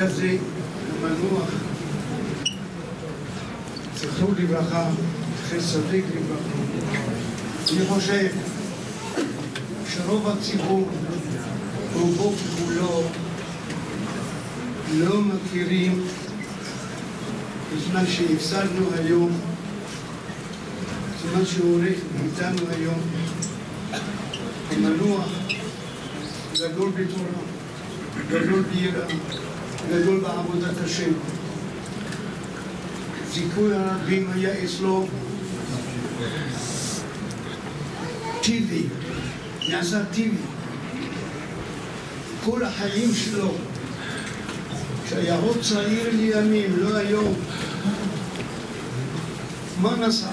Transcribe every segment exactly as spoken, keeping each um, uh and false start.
כזה, המנוח, זכרו לברכה, זכר צדיק לברכה. אני חושב שרוב הציבור, רובו ככולו, לא מכירים את מה שהפסדנו היום, את מה שהולך איתנו היום. המנוח גדול בתורה, גדול ביראה, גדול בעבודת השם. זיכוי הרבים היה אצלו טבעי, נעשה טבעי. כל החיים שלו, שהיה עוד צעיר לימים, לא היום, מה נסע?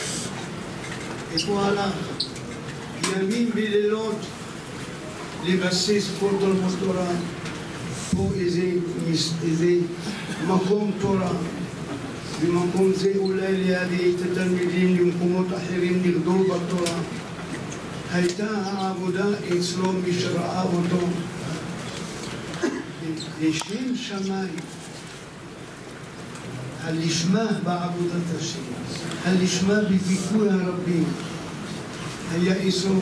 איפה הלך? ימים ולילות לבסס כל תלמוד תורה, פה איזה, איזה מקום תורה, במקום זה אולי להביא את התלמידים למקומות אחרים לגדול בתורה. הייתה העבודה אצלו מי שראה אותו לשם שמיים, הלשמה בעבודת השם, הלשמה בזיכוי הרבים, היה אצלו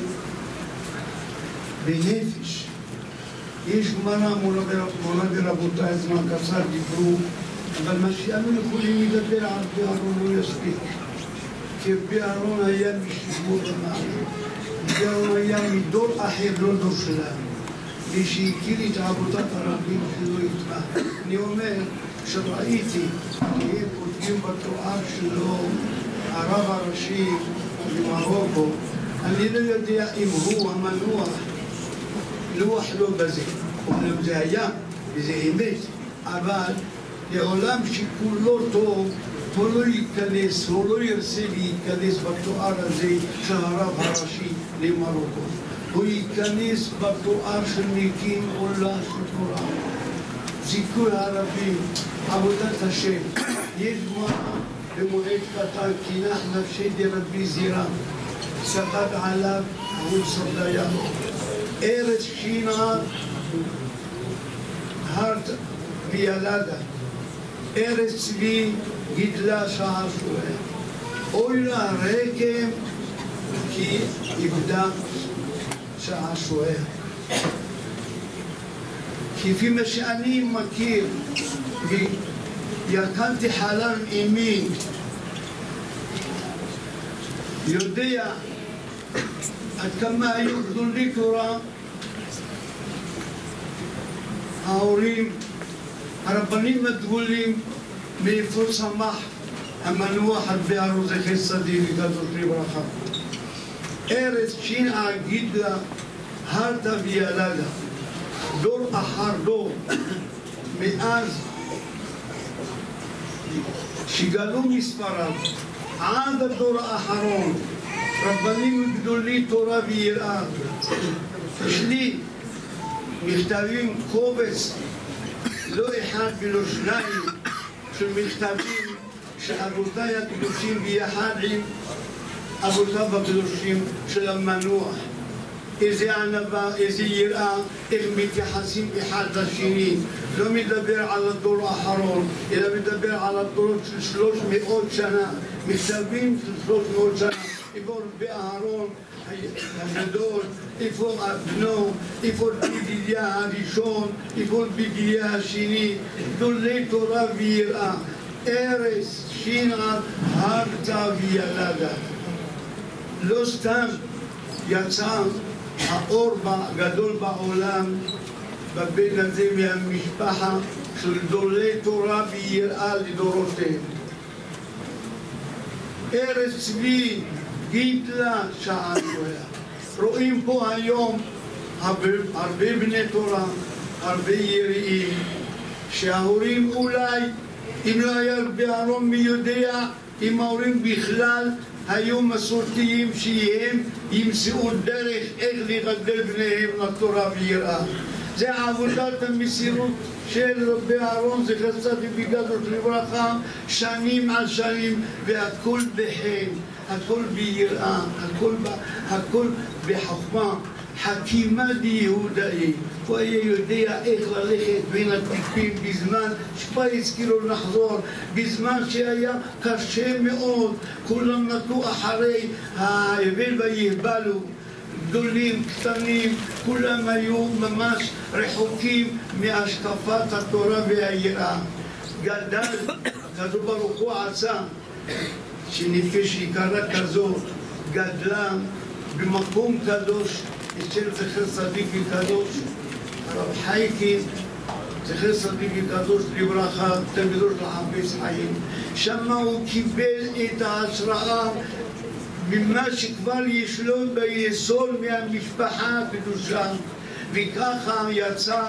בנפש. יש גמרא, מורה ורבותיי, זמן קצר דיברו, אבל מה שאנו יכולים לדבר על רבי אהרון לא יספיק, כי רבי אהרון היה משבוע במעלה, רבי אהרון היה מדור אחר, לא דור שלנו, מי שהכיר את עבודת הרבים שלא יטבע. אני אומר שראיתי, כי הם כותבים בתואר שלו, הרב הראשי במרוקו, אני לא יודע אם הוא המנוח, לוח לא בזה, אומנם זה היה, וזה אמת, אבל לעולם שכולו טוב, הוא לא ייכנס, הוא לא ירצה להיכנס בתואר הזה של הרב הראשי למרוקו. הוא ייכנס בתואר של מקים עולה של תורה. זיכוי הרבים, עבודת השם. יש גמרא במועד קטן, כינח נפשי דרבי זירא, ספד עליו עמוד סרדיה. ארץ שינה, הרת וילדה. ארץ צבי גידלה שעשועיה. אוי לה רקם כי איבדה שעשועיה. כפי מה שאני מכיר ויקנתי חלם אמי, יודע עד כמה היו גדולי תורה ההורים, הרבנים הדגולים, מאיפה צמח המנוח רבי אהרון זכר צדיק וקדוש לברכה. ארץ שינעה גידלה, הרתה וילדה, דור אחר דור, מאז שגלו מספריו עד הדור האחרון, רבנים גדולי תורה ויראה. יש לי מכתבים, קובץ, לא אחד ולא שניים, של מכתבים שאבותיי הקדושים ביחד עם אבותיו הקדושים של המנוח. איזה ענווה, איזה יראה, איך מתייחסים אחד לשני. לא מדבר על הדור האחרון, אלא מדבר על הדורות של שלוש מאות שנה. מכתבים של שלוש מאות שנה. איפה רבי אהרון הגדול, איפה בנו, איפה בגידיה הראשון, איפה בגידיה השני, גדולי תורה ויראה. ארץ שינה הרתה וילדה. לא סתם יצא האור הגדול בעולם בבן הזה מהמשפחה של גדולי תורה ויראה לדורותיהם. ארץ צבי גידלה שעשועיה. רואים פה היום הרבה, הרבה בני תורה, הרבה יראים, שההורים אולי, אם לא היה רבי אהרון מי יודע, אם ההורים בכלל היו מסורתיים שהם ימצאו דרך איך לגדל בניהם לתורה ויראה. זה עבודת המסירות של רבי אהרון זכר צדיק וקדוש לברכה, שנים על שנים, והכל בחן, הכל ביראה, הכל, הכל בחוכמה, חכימה ליהודאי, הוא היה יודע איך ללכת בין הטיפים בזמן שכבר הזכירו לחזור, בזמן שהיה קשה מאוד, כולם נטו אחרי ההבל ויהבלו, גדולים, קטנים, כולם היו ממש רחוקים מהשקפת התורה והיראה. גדל, הקדוש ברוך הוא עשה, שנפש יקרה כזאת, גדלה במקום קדוש, אצל זכר צדיק וקדוש, הרב חייקין, זכר צדיק וקדוש לברכה, תלמידו של החפץ חיים. שם הוא קיבל את ההשראה ממה שכבר יש לו ביסוד מהמשפחה הקדושה, וככה יצא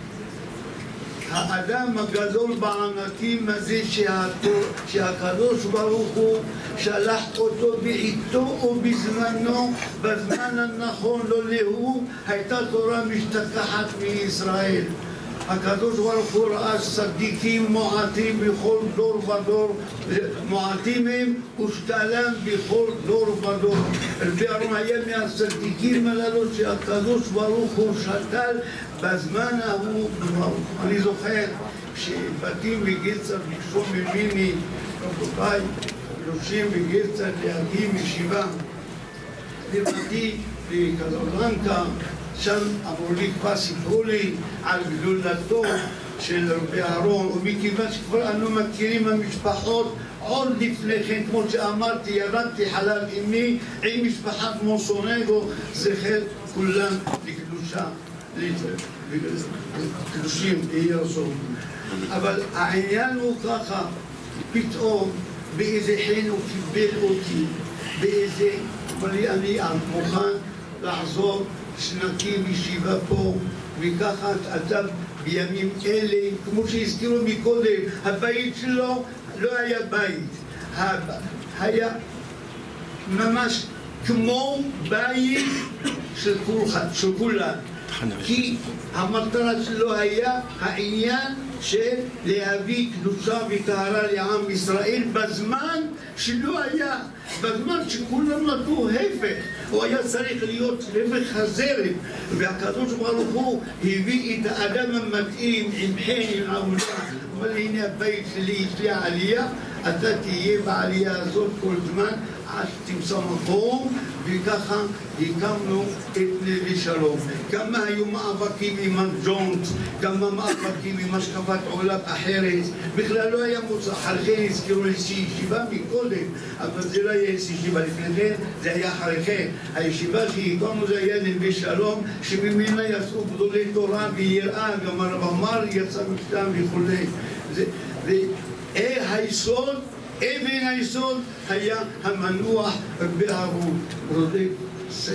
האדם הגדול בענקים הזה שהקדוש ברוך הוא שלח אותו בעיתו ובזמנו, בזמן הנכון לו להוא הייתה תורה משתכחת מישראל. הקדוש ברוך הוא ראה צדיקים מועטים בכל דור ודור, מועטים הם ושתלם בכל דור ודור. רבי אהרון היה מהצדיקים הללו שהקדוש ברוך הוא שתל בזמן ההוא. אני זוכר שבתים בגצת ביקשו ממני, רבותיי, קדושים בגצת להקים ישיבה. באתי בקזבלנקה, שם אמרו לי, כבר סיפרו לי על גדולתו של רבי אהרון, ומכיוון שכבר אנו מכירים המשפחות עוד לפני כן, כמו שאמרתי, ירדתי חלל אמי עם משפחת מוסונגו, זכר כולם לקדושה, קדושים יהיה רצון. אבל העניין הוא ככה, פתאום באיזה חן הוא קיבל אותי, באיזה, אבל אני מוכן לחזור שנקים ישיבה פה, וככה אתה בימים אלה, כמו שהזכירו מקודם, הבית שלו לא היה בית, היה ממש כמו בית של כולם, כי המטרה שלו היה העניין של להביא קדושה וטהרה לעם ישראל בזמן שלא היה, בזמן שכולם נתנו הפך, הוא היה צריך להיות הפך הזרם, והקדוש ברוך הוא הביא את האדם המתאים עם חן, עם עבודה. אבל הנה הבית שלי, יש לי עלייה, אתה תהיה בעלייה הזאת כל זמן עד שתמצא מקום, וככה הקמנו את נווה שלום. כמה היו מאבקים עם הג'ונט, כמה מאבקים עם השקפת עולם אחרת, בכלל לא היה מוצא. אחרי כן הזכירו לי ישיבה מקודם, אבל זה לא היה ישיבה לפני כן, זה היה אחרי כן. הישיבה שהקמנו זה היה נווה שלום, שממנה יצאו גדולי תורה ויראה, גם הרב עמר יצא משם וכולי. והיסוד, אבן היסוד היה המנוח רבי אהרון רודף סק.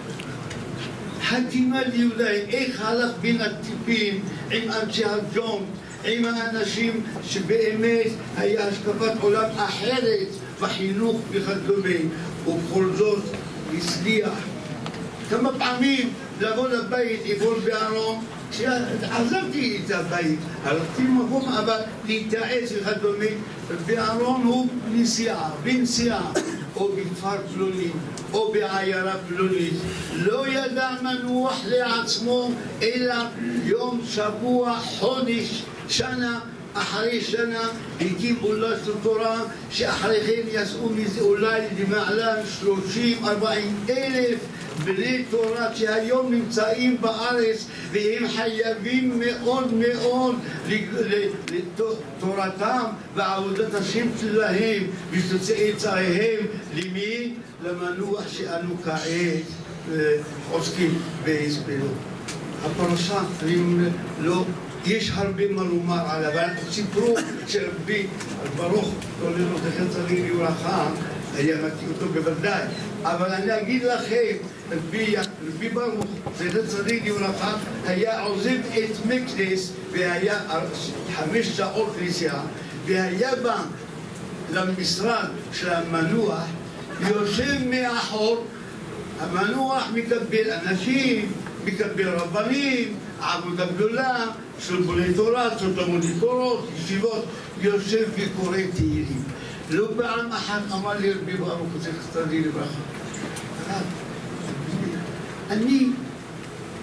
חכימה ליהודאי, איך הלך בין הטיפים עם אנשי הג'ונט, עם האנשים שבאמת היה השקפת עולם אחרת בחינוך וכדומה, ובכל זאת הצליח כמה פעמים לבוא לבית איפה רבי אהרון. כשעזבתי את הבית, הלכתי למקום, אבל להתייעץ וכדומה. רבי אהרון הוא נסיעה, בנסיעה, או בכפר פלוני, או בעיירה פלונית. לא ידע מנוח לעצמו, אלא יום, שבוע, חודש, שנה, אחרי שנה הקים עולה של תורה, שאחרי כן יצאו מזה אולי למעלה שלושים ארבעים אלף בני תורה שהיום נמצאים בארץ, והם חייבים מאוד מאוד לתורתם ועבודת השם שלהם וצאצאיהם. למי? למנוח שאנו כעת עוסקים בהסברו. הפרשה, אני אומר, לא, יש הרבה מה לומר עליו, אבל סיפרו שרבי ברוך, לא לראות לכם צריך לברכה, היה מכיר אותו בוודאי, אבל אני אגיד לכם, רבי ברוך, זכר צדיק לברכה, היה עוזב את מקדש והיה חמש שעות נסיעה, והיה בא למשרד של המנוח, יושב מאחור, המנוח מקבל אנשים, מקבל רבנים, עבודה גדולה, של בולי תורה, של תלמודי תורות, ישיבות, יושב וקורא תהילים. לא פעם אחת אמר לי רבי ברוך, זכר צדיק לברכה, אני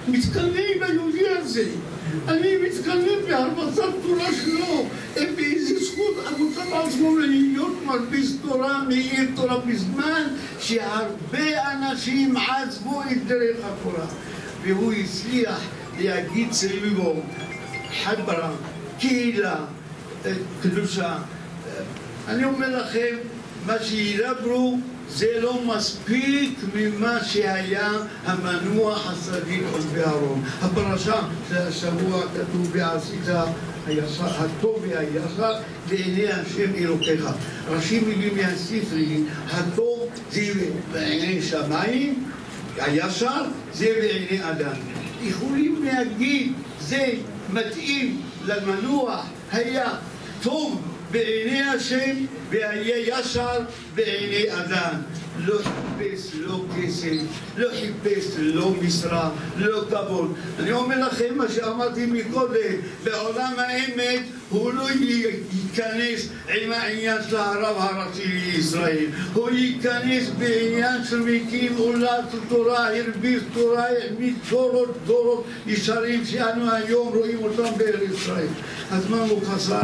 מתקנא עם היהודי הזה. אני מתקנא בהרבצת תורה שלו, באיזה זכות אבותיו עצמו להיות מרביץ תורה, מאיר תורה, בזמן שהרבה אנשים עזבו את דרך התורה. והוא הצליח להגיד סביבו חברה, קהילה, קדושה. אני אומר לכם, מה שידברו זה לא מספיק ממה שהיה המנוח הצדיק ואהרון. הפרשה של השבוע כתוב ועשית הטוב והישר בעיני השם אלוקיך. ראשי מילים מהספרי, הטוב זה בעיני שמיים, הישר זה בעיני אדם. יכולים להגיד זה מתאים למנוח, היה טוב בעיני השם והיה ישר בעיני אדם. לא חיפש לא כסף, לא חיפש לא משרה, לא כבוד. אני אומר לכם מה שאמרתי מקודם, בעולם האמת הוא לא ייכנס עם העניין של הרב הראשי לישראל. הוא ייכנס בעניין של מקים עולת תורה, הרביץ תורה, מדורות דורות ישרים שאנו היום רואים אותם בארץ ישראל. הזמן הוא קצר.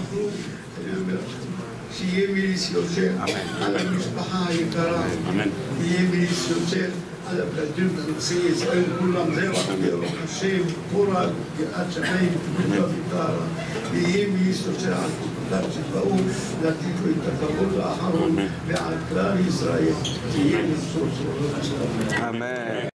שיהיה מיליס יוצר על המשפחה היקרה, יהיה מיליס יוצר על הבלדים חצי ישראל כולם, זה רק ברוך השם, פורה, גאת שמיים, תמידה ותארה, ויהיה מיליס יוצר על כולם שבאו לתת לו את הכבוד האחרון ועל כלל ישראל, יהיה מיליס יוצר. אמן.